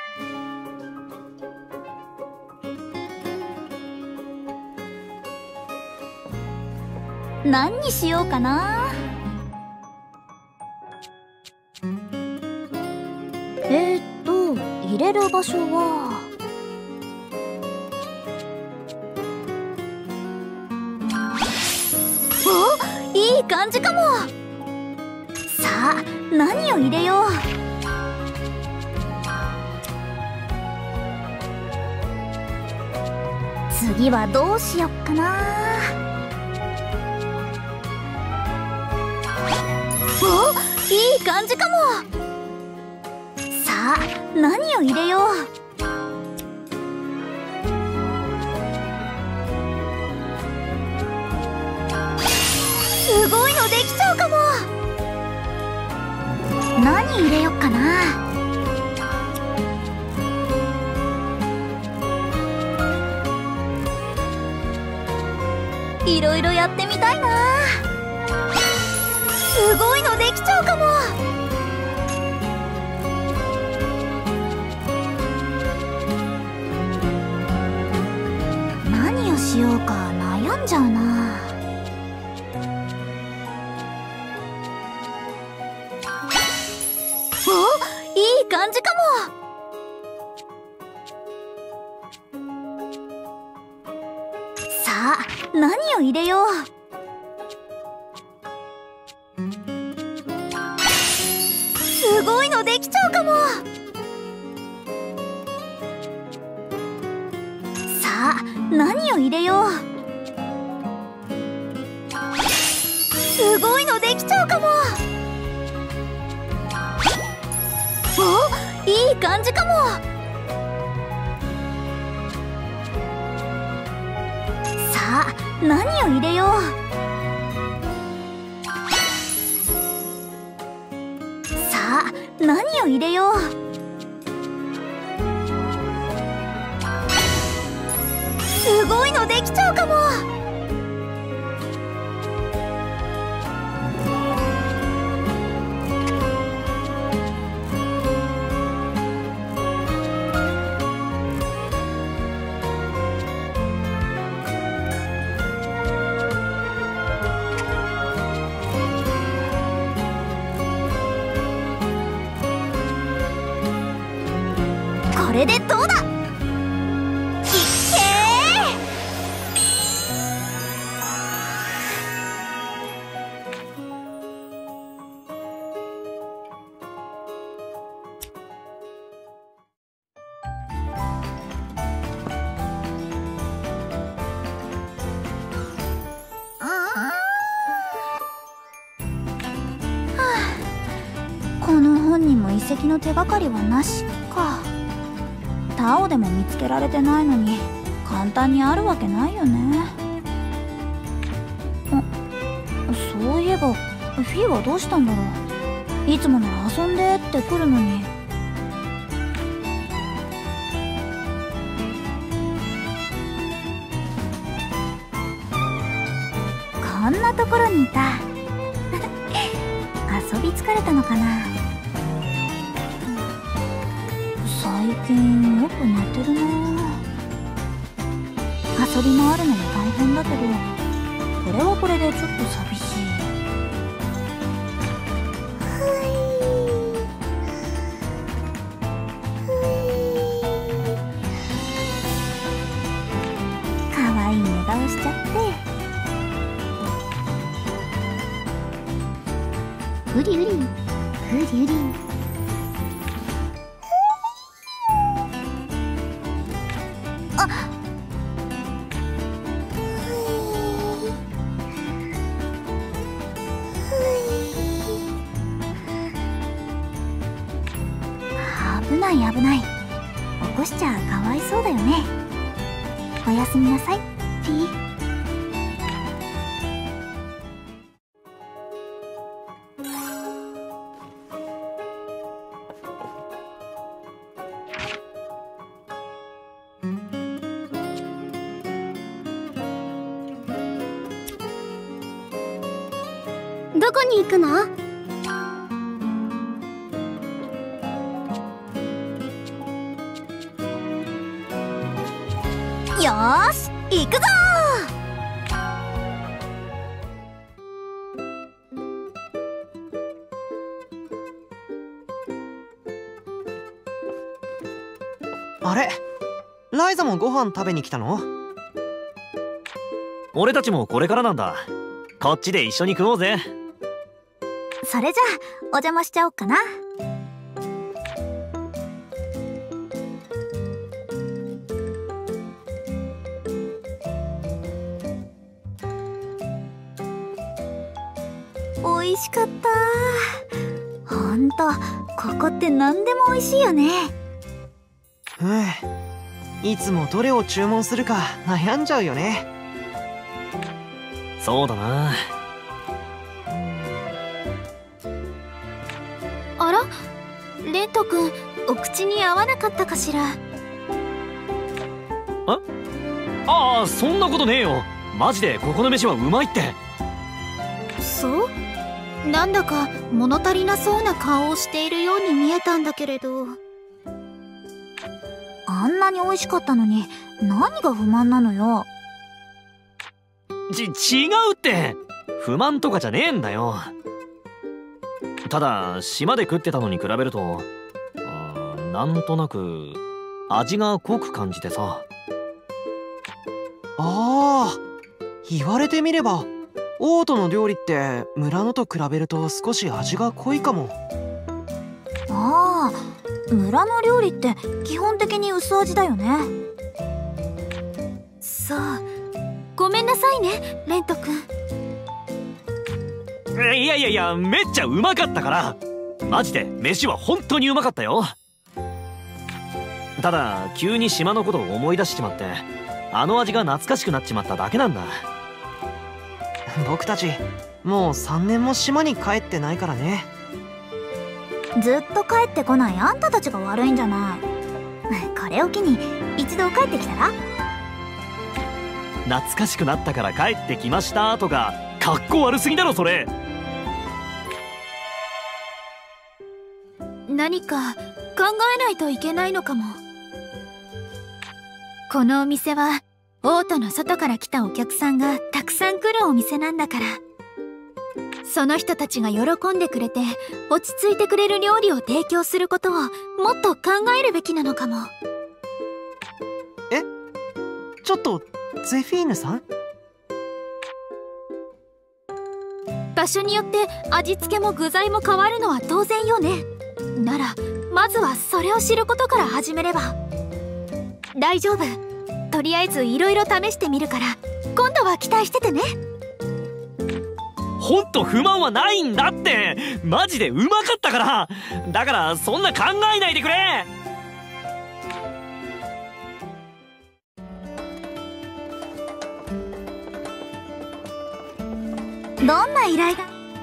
何にしようかな。入れる場所はお、いい感じかも。さあ、何を入れよう。次はどうしよっかな。お、いい感じかも。さあ、何を入れよう。すごいのできちゃうかも。何入れよっかな。いろいろやってみたいな。すごいのできちゃうかも。何をしようか悩んじゃうな。お、いい感じかも。さあ、何を入れよう。すごいのできちゃうかも。さあ、何を入れよう。すごいのできちゃうかも。お、いい感じかも。さあ、何を入れよう。さあ、何を入れよう。すごいのできちゃうかも。これでどうだ。いっけこの本にも遺跡の手がかりはなしか。タオでも見つけられてないのに簡単にあるわけないよね。そういえばフィーはどうしたんだろう。いつもなら遊んでって来るのに。こんなところにいた。遊び疲れたのかな。最近よく寝てるな。遊び回るのも大変だけど、これはこれでちょっと寂しい。かわいい寝顔しちゃって。うりうりうりうり。危ない危ない。起こしちゃかわいそうだよね。おやすみなさい、ピー。 どこに行くの？ よーし行くぞあれ、ライザもご飯食べに来たの？ 俺たちもこれからなんだ。こっちで一緒に食おうぜ。 それじゃあお邪魔しちゃおっかな。美味しかった。ほんとここって何でも美味しいよね。 いつもどれを注文するか悩んじゃうよね。 そうだな。 あら、レント君、お口に合わなかったかしら。 ああ、そんなことねえよ。マジでここの飯はうまいって。 そう？なんだか物足りなそうな顔をしているように見えたんだけれど。 あんなに美味しかったのに何が不満なのよ。 違うって。不満とかじゃねえんだよ。ただ島で食ってたのに比べるとなんとなく味が濃く感じてさ。 ああ、言われてみればオートの料理って村のと比べると少し味が濃いかも。 ああ、村の料理って基本的に薄味だよね。 そう、ごめんなさいね、レント君。 いやめっちゃうまかったから。マジで飯は本当にうまかったよ。ただ急に島のことを思い出しちまってあの味が懐かしくなっちまっただけなんだ。 僕たちもう3年も島に帰ってないからね。 ずっと帰ってこないあんたたちが悪いんじゃない。これを機に一度帰ってきたら？ 懐かしくなったから帰ってきましたとかかっこ悪すぎだろそれ。 何か考えないといけないのかも。このお店はオートの外から来たお客さんがたくさん来るお店なんだから、その人たちが喜んでくれて落ち着いてくれる料理を提供することをもっと考えるべきなのかも。 ちょっとゼフィーヌさん？ 場所によって味付けも具材も変わるのは当然よね。ならまずはそれを知ることから始めれば。大丈夫、とりあえずいろいろ試してみるから今度は期待しててね。 ほんと不満はないんだって。マジでうまかったから。だからそんな考えないでくれ。 どんな依頼が？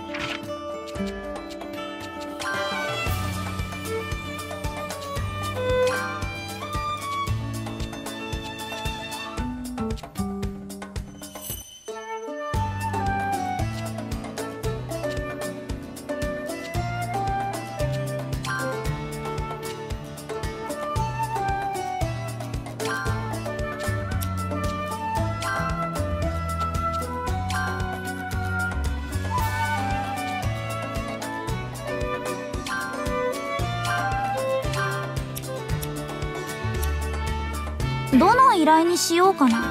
どの依頼にしようかな。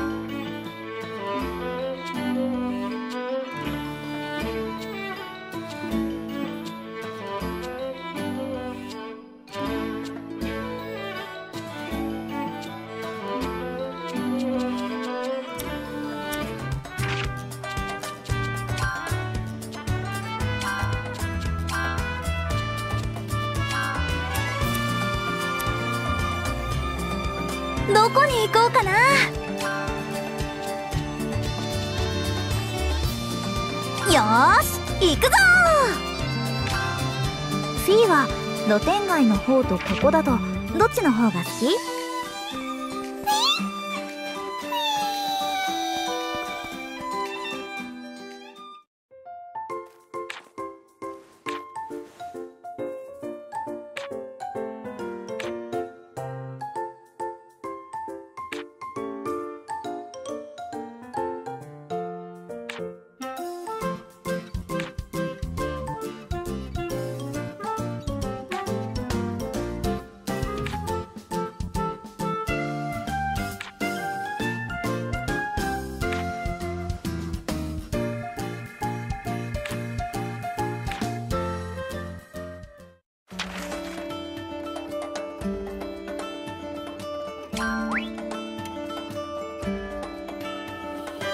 どこに行こうかな。よーし行くぞー。フィーは露天街の方とここだとどっちの方が好き？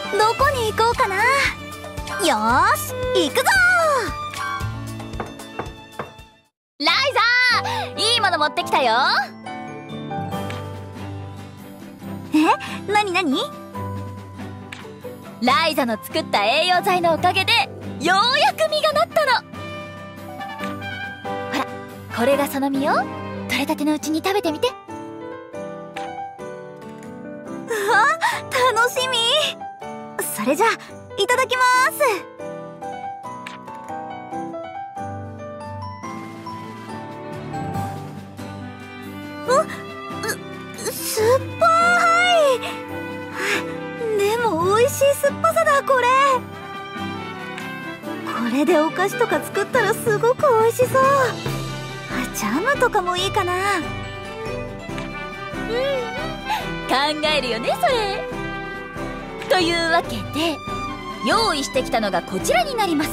どこに行こうかな。よーし行くぞ。 ライザー、いいもの持ってきたよ。 なになに？ ライザの作った栄養剤のおかげでようやく実がなったの。ほら、これがその実よ。取れたてのうちに食べてみて。 うわ、楽しみ。それじゃいただきます。酸っぱい。でも美味しい酸っぱさだこれ。これでお菓子とか作ったらすごく美味しそう。ジャムとかもいいかな。 考えるよねそれ。というわけで用意してきたのがこちらになります。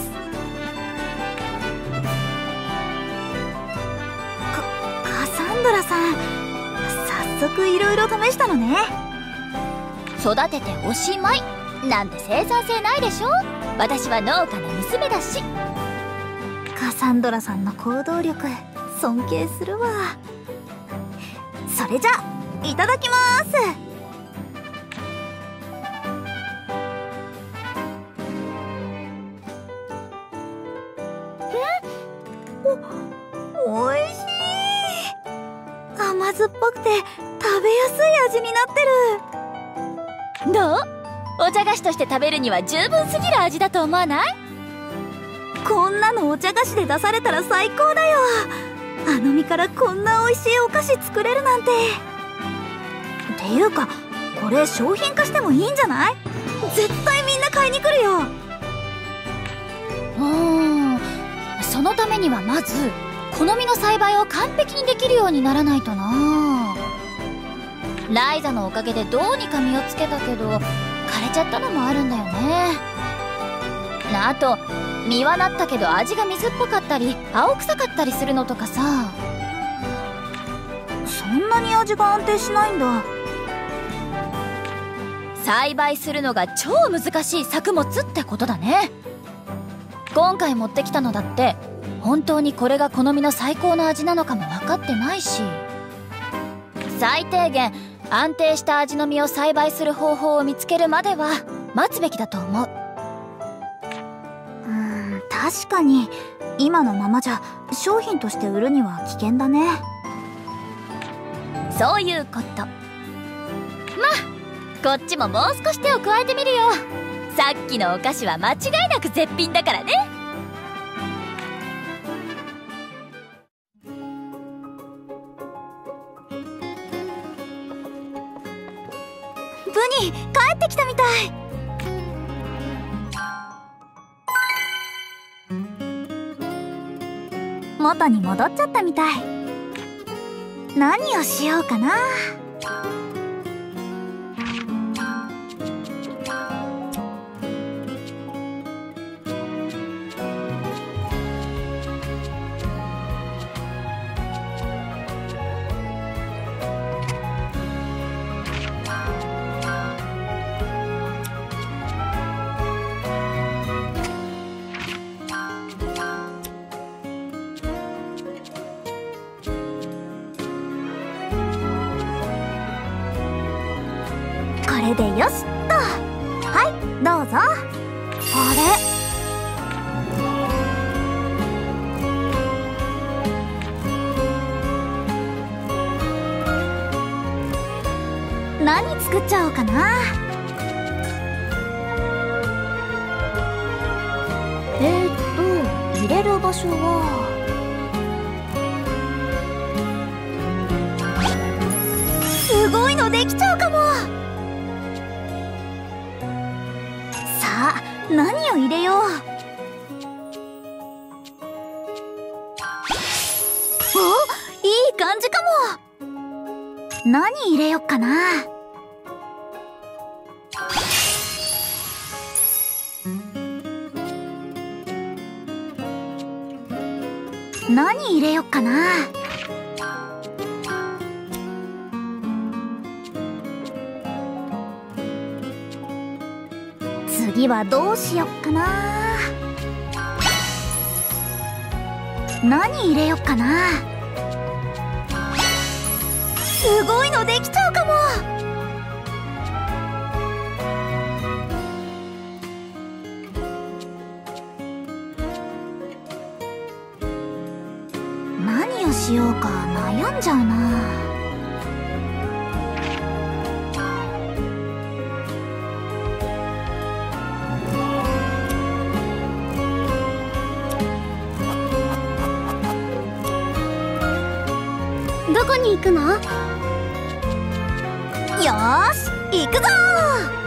カサンドラさん、早速いろいろ試したのね。 育てておしまいなんて生産性ないでしょ。私は農家の娘だし。 カサンドラさんの行動力尊敬するわ。それじゃいただきます。おいしい。甘酸っぱくて食べやすい味になってる。 どう？お茶菓子として食べるには十分すぎる味だと思わない？ こんなのお茶菓子で出されたら最高だよ。あの実からこんな美味しいお菓子作れるなんて。っていうかこれ商品化してもいいんじゃない？絶対みんな買いに来るよ。 そのためにはまず好みの栽培を完璧にできるようにならないとな。ライザのおかげでどうにか実をつけたけど枯れちゃったのもあるんだよね。あと実はなったけど味が水っぽかったり青臭かったりするのとかさ。 そんなに味が安定しないんだ。 栽培するのが超難しい作物ってことだね。今回持ってきたのだって本当にこれが好みの最高の味なのかも分かってないし、最低限安定した味の実を栽培する方法を見つけるまでは待つべきだと思う。 確かに今のままじゃ商品として売るには危険だね。 そういうこと。まあこっちももう少し手を加えてみるよ。さっきのお菓子は間違いなく絶品だからね。 ブニ帰ってきたみたい。元に戻っちゃったみたい。何をしようかな。これでよしっと。はいどうぞ。あれ、何作っちゃおうかな。入れる場所はすごいのできちゃうかも。さあ何を入れよう。お、いい感じかも。何入れよっかな。何入れよっかな。 次はどうしよっかな。何入れよっかな。すごいのできちゃうかも。何をしようか悩んじゃうな。 どこに行くの？ よーし行くぞー。